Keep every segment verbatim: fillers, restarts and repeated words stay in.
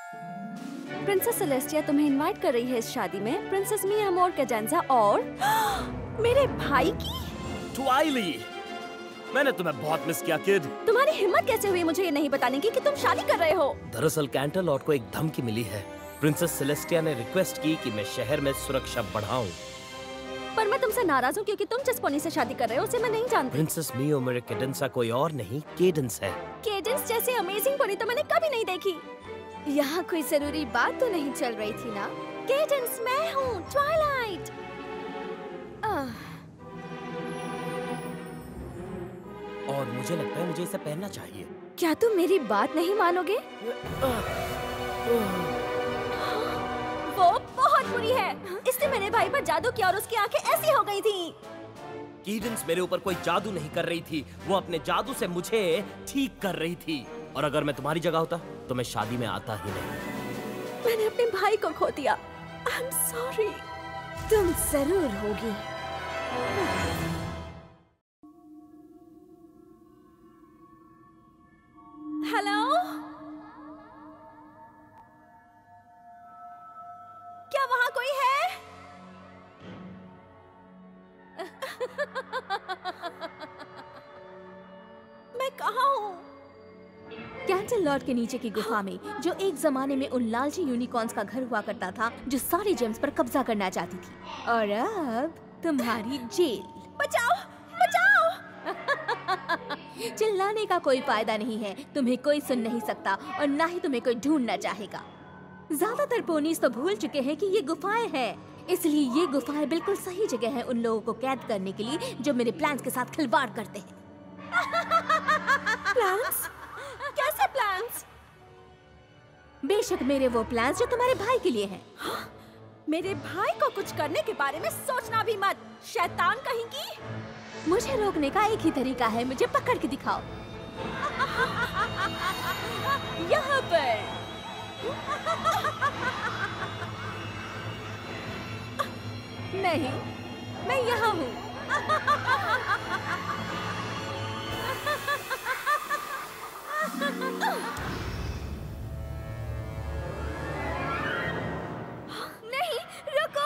Princess Celestia तुम्हें invite कर रही है इस शादी में। प्रिंसेस मिया अमोर कैडेंजा और मेरे भाई की। ट्वाइली, मैंने तुम्हें बहुत मिस किया किड। तुम्हारी हिम्मत कैसे हुई मुझे ये नहीं बताने की कि तुम शादी कर रहे हो? दरअसल कैंटरलॉट को एक धमकी मिली है। प्रिंसेस सेलेस्टिया ने रिक्वेस्ट की कि मैं शहर में सुरक्षा बढ़ाऊं। पर मैं तुमसे नाराज हूँ क्योंकि तुम जिस पोनी से शादी कर रहे हो उसे मैं नहीं जानती। प्रिंसेस मिया अमोर कैडेंसा कोई और नहीं, केडेंस है। केडेंस जैसी अमेजिंग पोनी तो मैंने कभी नहीं देखी। यहाँ कोई जरूरी बात तो नहीं चल रही थी ना? केडेंस मैं हूँ, ट्वाइलाइट। और मुझे लगता है मुझे इसे पहनना चाहिए। क्या तुम मेरी बात नहीं मानोगे? वो बहुत बुरी है। इसने मेरे भाई पर जादू किया और उसकी आंखें ऐसी हो गई थी। केडेंस मेरे ऊपर कोई जादू नहीं कर रही थी, वो अपने जादू से मुझे ठीक कर रही थी। और अगर मैं तुम्हारी जगह होता तो मैं शादी में आता ही नहीं। मैंने अपने भाई को खो दिया। I am sorry. तुम जरूर होगी। हेलो, क्या वहाँ कोई है? मैं कहाँ हूँ? कैंटरलॉट के नीचे की गुफा में, जो एक जमाने में उन लालची यूनिकॉर्न्स का घर हुआ करता था जो सारी जेम्स पर कब्जा करना चाहती थी। और अब तुम्हारी जेल। बचाओ, बचाओ! चिल्लाने का कोई फायदा नहीं है, तुम्हें कोई सुन नहीं सकता और ना ही तुम्हें कोई ढूंढना चाहेगा। ज्यादातर पोनीज तो भूल चुके हैं कि ये गुफाएं हैं, इसलिए ये गुफाएं बिल्कुल सही जगह है उन लोगों को कैद करने के लिए जो मेरे प्लान्स के साथ खिलवाड़ करते हैं। प्लान्स? कैसे प्लान्स? बेशक मेरे वो प्लान्स जो तुम्हारे भाई के लिए हैं। मेरे भाई को कुछ करने के बारे में सोचना भी मत, शैतान कहीं की। मुझे रोकने का एक ही तरीका है, मुझे पकड़ के दिखाओ। यहाँ पर। नहीं, मैं यहाँ हूँ। नहीं, रुको!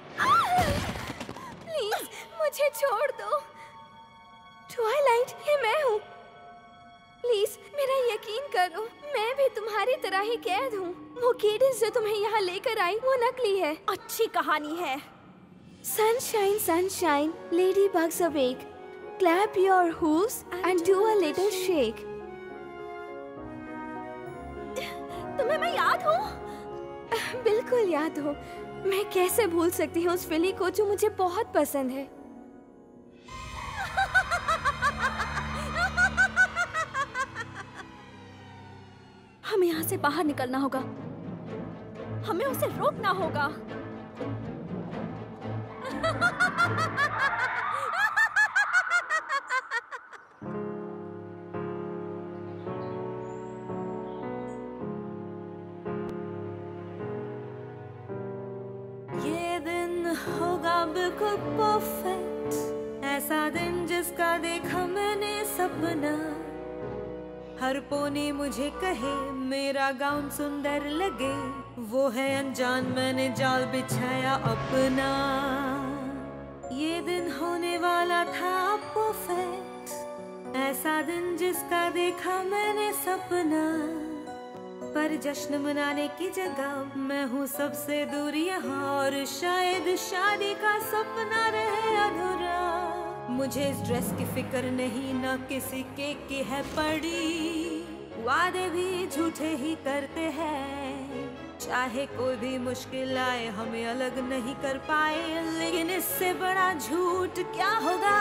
प्लीज मुझे छोड़ दो। ट्वाइलाइट, ये मैं हूँ। प्लीज मेरा यकीन करो, मैं भी तुम्हारी तरह ही कैद हूँ। वो केडेंस जो तुम्हें यहाँ लेकर आई वो नकली है। अच्छी कहानी है। Sunshine, sunshine, ladybugs awake. Clap your hooves and do a little shake. तुम्हें मैं याद हूँ? बिल्कुल याद हो। मैं कैसे भूल सकती हूँ उस फिली को जो मुझे बहुत पसंद है। हमें यहाँ से बाहर निकलना होगा। हमें उसे रोकना होगा। ये दिन होगा बिल्कुल परफेक्ट, ऐसा दिन जिसका देखा मैंने सपना। हर पोनी मुझे कहे मेरा गाउन सुंदर लगे, वो है अनजान मैंने जाल बिछाया अपना। ये दिन होने वाला था परफेक्ट, ऐसा दिन जिसका देखा मैंने सपना। पर जश्न मनाने की जगह मैं हूँ सबसे दूर यहाँ, और शायद शादी का सपना रहे अधूरा। मुझे इस ड्रेस की फिक्र नहीं, ना किसी के की है पड़ी। वादे भी झूठे ही करते हैं, चाहे कोई भी मुश्किल आए हमें अलग नहीं कर पाए। लेकिन इससे बड़ा झूठ क्या होगा,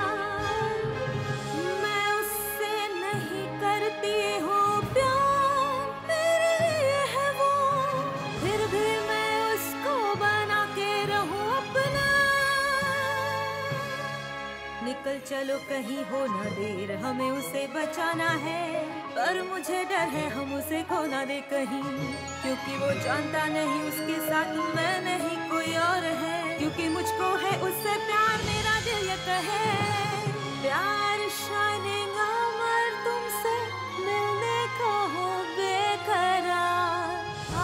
मैं उससे नहीं करती हूँ प्यार, मेरे लिए है वो, फिर भी मैं उसको बना के रहूँ अपना। निकल चलो कहीं हो ना देर, हमें उसे बचाना है। पर मुझे डर है हम उसे खो ना दे कहीं, क्योंकि वो जानता नहीं उसके साथ मैं नहीं कोई और है। क्योंकि मुझको है उससे प्यार, मेरा दिल ये कहे प्यार शाइनिंग अमर, तुमसे मिलने को हो बेकरार।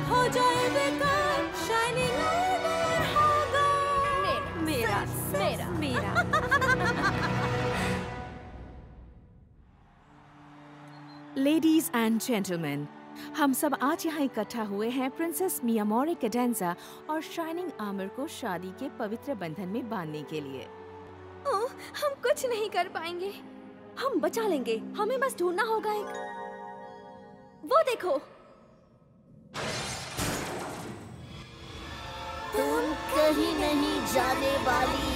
हो जाए बेकार, शाइनिंग आर्मर होगा मेरा मेरा मेरा लेडीज एंड जेंटलमैन, हम सब आज यहाँ इकट्ठा हुए हैं प्रिंसेस मियामोरे कैडेंजा और शाइनिंग आर्मर को शादी के पवित्र बंधन में बांधने के लिए। ओह, हम कुछ नहीं कर पाएंगे। हम बचा लेंगे, हमें बस ढूंढना होगा एक। वो देखो, तुम कहीं नहीं जाने वाली।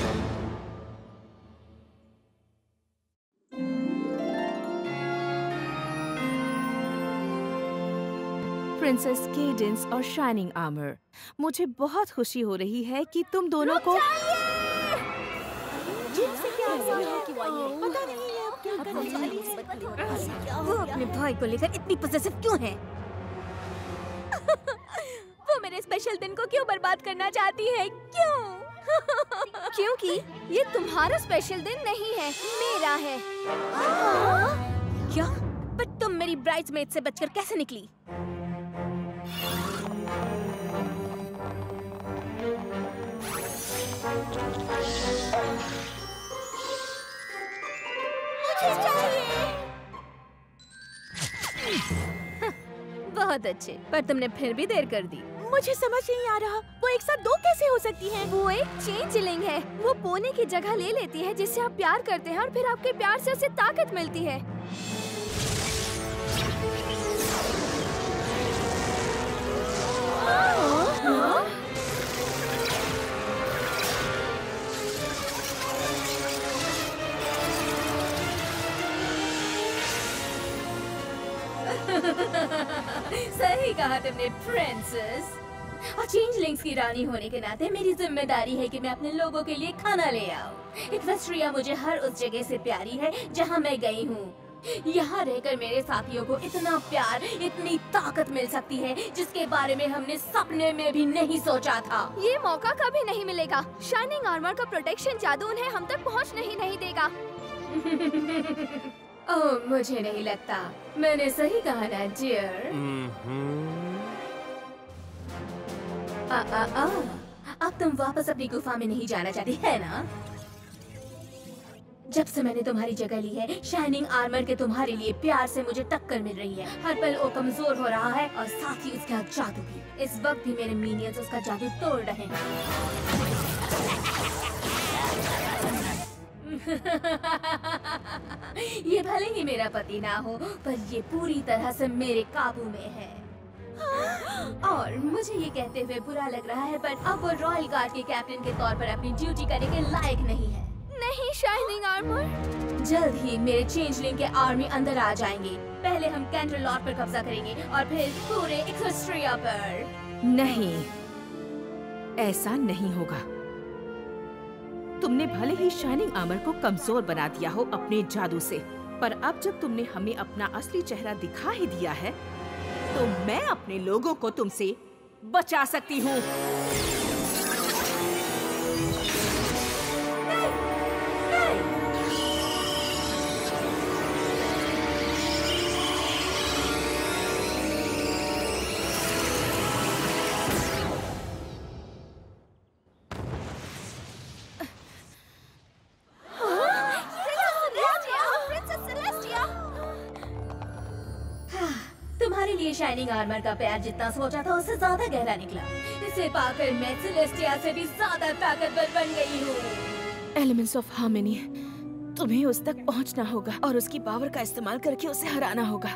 प्रिंसेस केडेंस और शाइनिंग आर्मर, मुझे बहुत खुशी हो रही है कि तुम दोनों को पता नहीं है अब क्या करना। वो अपने भाई को लेकर इतनी पॉसेसिव क्यों है? वो मेरे स्पेशल दिन को क्यों बर्बाद करना चाहती है? क्यों? क्योंकि ये तुम्हारा स्पेशल दिन नहीं है, मेरा है। क्या? पर तुम मेरी ब्राइड्समेड से बचकर कैसे निकली? बहुत अच्छे, पर तुमने फिर भी देर कर दी। मुझे समझ नहीं आ रहा, वो एक साथ दो कैसे हो सकती हैं? वो एक चेंजलिंग है। वो पोने की जगह ले लेती है जिससे आप प्यार करते हैं और फिर आपके प्यार से उसे ताकत मिलती है। सही कहा तुमने प्रिंसेस। और चेंजलिंग्स की रानी होने के नाते मेरी जिम्मेदारी है कि मैं अपने लोगों के लिए खाना ले आऊं। इक्वेस्ट्रिया मुझे हर उस जगह से प्यारी है जहां मैं गई हूं। यहाँ रहकर मेरे साथियों को इतना प्यार, इतनी ताकत मिल सकती है जिसके बारे में हमने सपने में भी नहीं सोचा था। ये मौका कभी नहीं मिलेगा। शाइनिंग आर्मर का प्रोटेक्शन जादू उन्हें हम तक पहुँच नहीं नहीं देगा। ओह, मुझे नहीं लगता। मैंने सही कहा ना डियर? आ, आ, आ, अब तुम वापस अपनी गुफा में नहीं जाना चाहती है ना? जब से मैंने तुम्हारी जगह ली है, शाइनिंग आर्मर के तुम्हारे लिए प्यार से मुझे टक्कर मिल रही है। हर पल वो कमजोर हो रहा है और साथ ही उसका जादू भी। इस वक्त भी मेरे मिनियंस उसका जादू तोड़ रहे हैं। ये भले ही मेरा पति ना हो, पर ये पूरी तरह से मेरे काबू में है। और मुझे ये कहते हुए बुरा लग रहा है, पर अब वो रॉयल गार्ड के कैप्टन के तौर पर अपनी ड्यूटी करने के लायक नहीं है। नहीं शाइनिंग आर्मर, जल्द ही मेरे चेंजलिंग के आर्मी अंदर आ जाएंगे। पहले हम कैंटरलॉट पर कब्जा करेंगे और फिर पूरे इक्वेस्ट्रिया पर। नहीं, ऐसा नहीं होगा। तुमने भले ही शाइनिंग आर्मर को कमजोर बना दिया हो अपने जादू से, पर अब जब तुमने हमें अपना असली चेहरा दिखा ही दिया है, तो मैं अपने लोगों को तुमसे बचा सकती हूँ। तुम्हारे लिए शाइनिंग आर्मर का प्यार जितना सोचा था उससे ज्यादा गहरा निकला। इसे पाकर मैं सेलेस्टिया से भी ज्यादा ताकतवर बन गई हूँ। एलिमेंट्स ऑफ हार्मनी, तुम्हें उस तक पहुंचना होगा और उसकी पावर का इस्तेमाल करके उसे हराना होगा।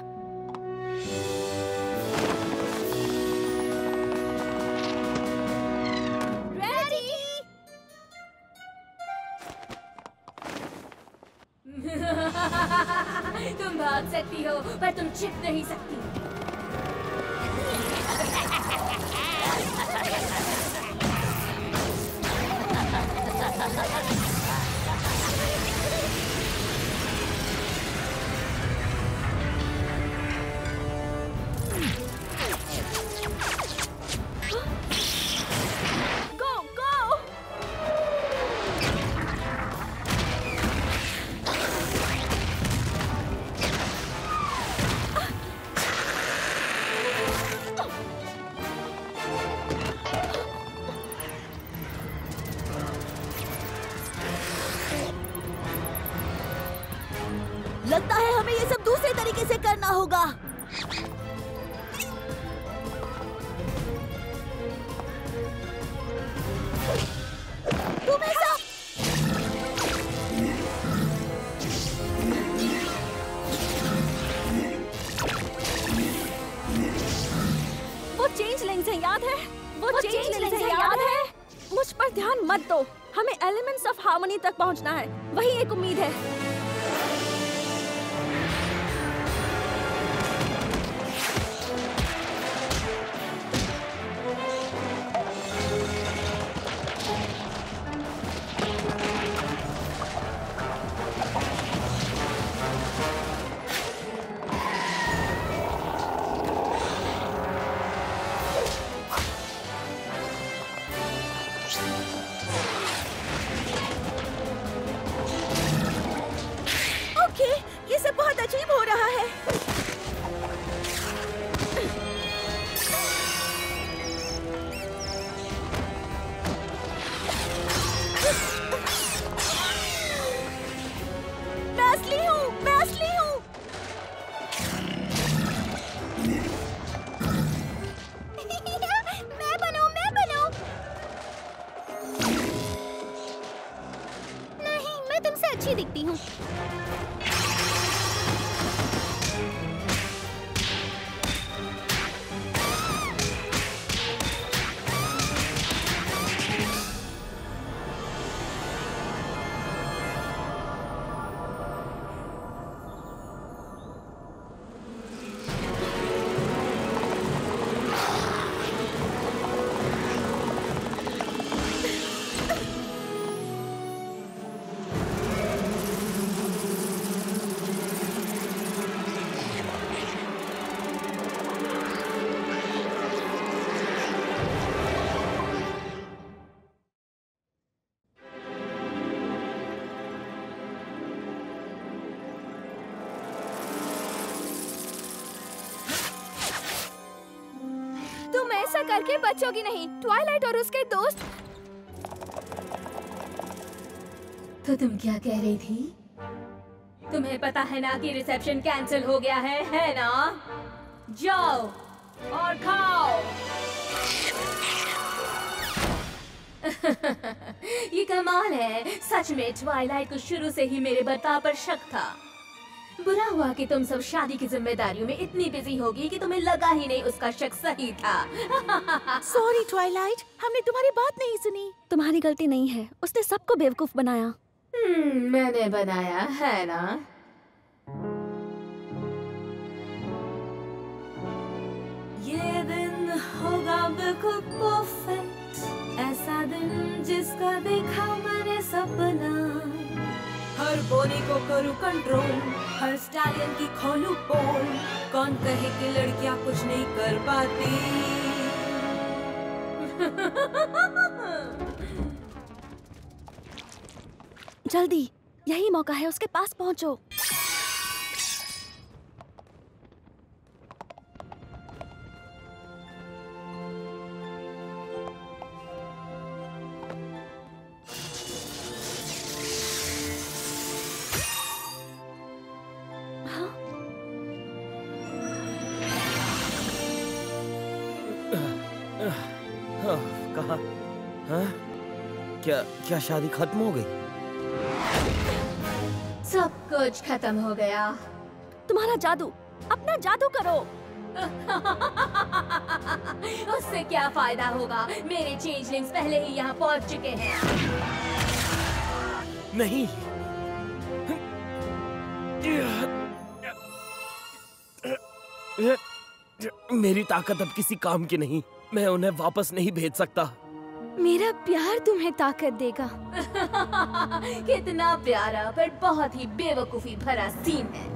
तुम भाग सकती हो, पर तुम छिप नहीं सकती। लगता है हमें ये सब दूसरे तरीके से करना होगा। तुम ऐसा वो चेंजलिंग्स हैं, याद है? वो, वो चेंजलिंग्स हैं, याद है? मुझ पर ध्यान मत दो, हमें एलिमेंट्स ऑफ हार्मनी तक पहुंचना है, वही एक उम्मीद है। ये सब बहुत अजीब हो रहा है। मैं असली हूँ, मैं असली हूँ। मैं बनो, मैं बनो। नहीं, मैं तुमसे अच्छी दिखती हूँ। तुम ऐसा करके बचोगी नहीं, ट्वाइलाइट और उसके दोस्त। तो तुम क्या कह रही थी? तुम्हें पता है ना कि रिसेप्शन कैंसिल हो गया है, है ना? जाओ और खाओ। ये कमाल है, सच में ट्वाइलाइट को शुरू से ही मेरे बर्ताव पर शक था। बुरा हुआ कि तुम सब शादी की जिम्मेदारियों में इतनी बिजी होगी कि तुम्हें लगा ही नहीं उसका शक सही था। सॉरी ट्वाइलाइट, हमने तुम्हारी बात नहीं सुनी। तुम्हारी गलती नहीं है, उसने सबको बेवकूफ बनाया। हम्म, मैंने बनाया है ना? ये दिन होगा बिल्कुल परफेक्ट, ऐसा दिन जिसका देखा मैंने सपना। हर बोनी को करूँ कंट्रोल, हर स्टैलियन की खोलूं पोल। कौन कहे कि लड़कियां कुछ नहीं कर पाती। जल्दी, यही मौका है, उसके पास पहुंचो। कहा? हाँ? क्या क्या शादी खत्म हो गई? सब कुछ खत्म हो गया। तुम्हारा जादू, अपना जादू करो। उससे क्या फायदा होगा? मेरे चेंजलिंग्स पहले ही यहाँ पहुँच चुके हैं। नहीं, मेरी ताकत अब किसी काम की नहीं। मैं उन्हें वापस नहीं भेज सकता। मेरा प्यार तुम्हें ताकत देगा। कितना प्यारा पर बहुत ही बेवकूफी भरा सीन है।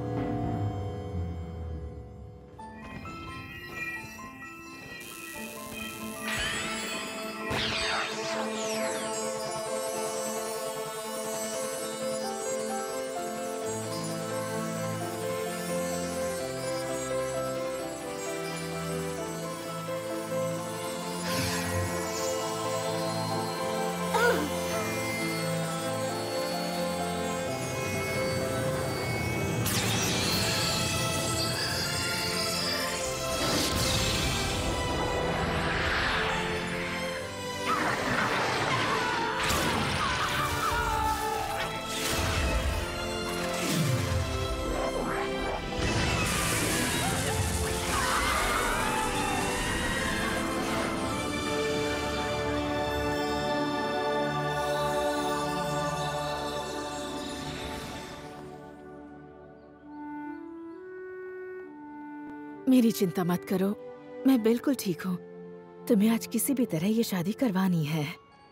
मेरी चिंता मत करो, मैं बिल्कुल ठीक हूँ। तुम्हें आज किसी भी तरह ये शादी करवानी है।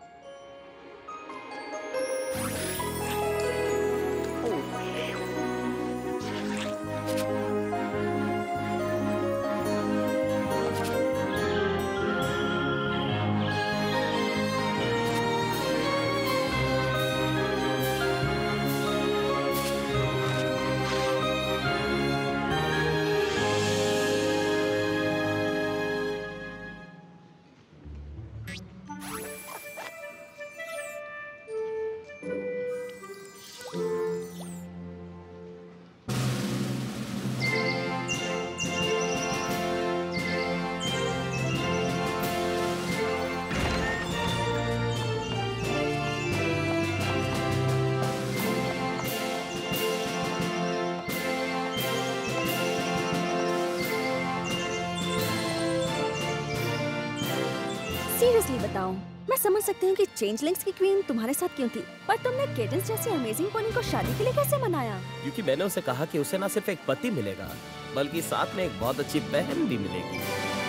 सीरियसली बताओ, मैं समझ सकती हूँ कि चेंजलिंग्स की क्वीन तुम्हारे साथ क्यों थी, पर तुमने केडेंस जैसी अमेजिंग पोनी को शादी के लिए कैसे मनाया? क्योंकि मैंने उसे कहा कि उसे न सिर्फ एक पति मिलेगा, बल्कि साथ में एक बहुत अच्छी बहन भी मिलेगी।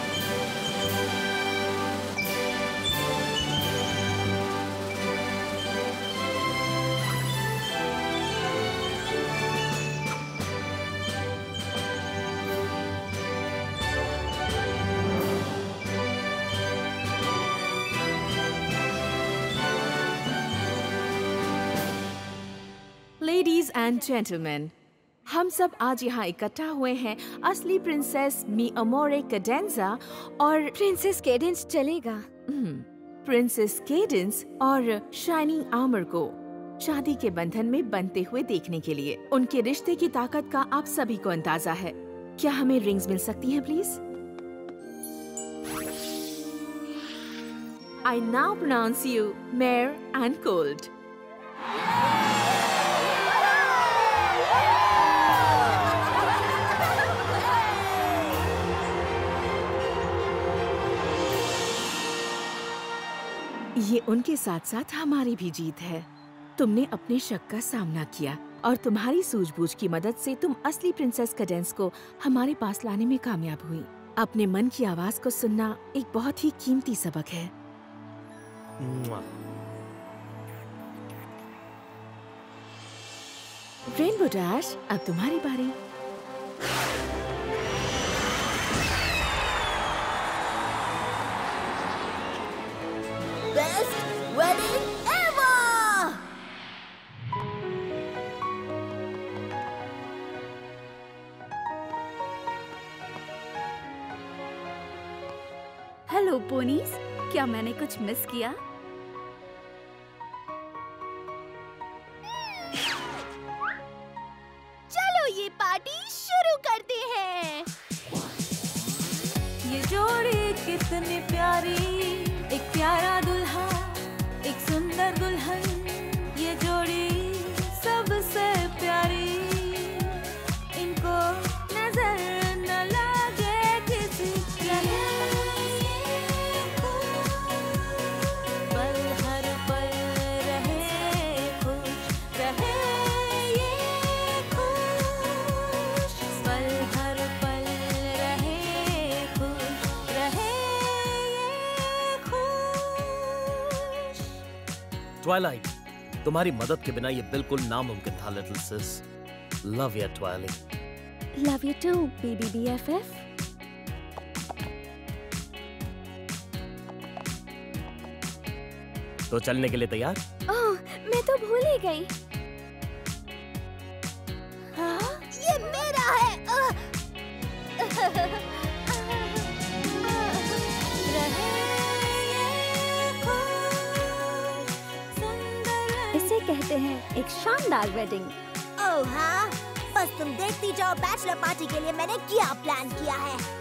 लेडीज एंड जेंटलमैन, हम सब आज यहाँ इकट्ठा हुए हैं असली प्रिंसेस मी अमोरे कैडेंजा और प्रिंसेस केडेंस चलेगा। प्रिंसेस केडेंस और शाइनिंग आर्मर को शादी के बंधन में बनते हुए देखने के लिए। उनके रिश्ते की ताकत का आप सभी को अंदाजा है। क्या हमें रिंग्स मिल सकती हैं please? I now pronounce you mare and colt. ये उनके साथ साथ हमारी भी जीत है। तुमने अपने शक का सामना किया और तुम्हारी सूझबूझ की मदद से तुम असली प्रिंसेस कैडेंस को हमारे पास लाने में कामयाब हुई। अपने मन की आवाज को सुनना एक बहुत ही कीमती सबक है। रेनबो डैश, अब तुम्हारी बारी। Best wedding ever! Hello ponies, क्या मैंने कुछ मिस किया? चलो ये पार्टी शुरू करते हैं। ये जोड़ी कितनी प्यारी, एक प्यारा दुल्हा, एक सुंदर दुल्हन। ये जोड़ी सबसे प्यारी, इनको नजर न लगे किसी पल, हर पल रहे खुश, रहे ये खुश, पल हर पल रहे खुश, रहे ये खुश। ट्वाइलाइट, तुम्हारी मदद के बिना ये बिल्कुल नामुमकिन था little sis. Love you Twilight. Love you too baby BFF. तो चलने के लिए तैयार? ओह, मैं तो भूल ही गई। हाँ? ये मेरा है। इसे कहते हैं एक शानदार वेडिंग। ओह हाँ, बस तुम देखती जाओ बैचलर पार्टी के लिए मैंने क्या प्लान किया है।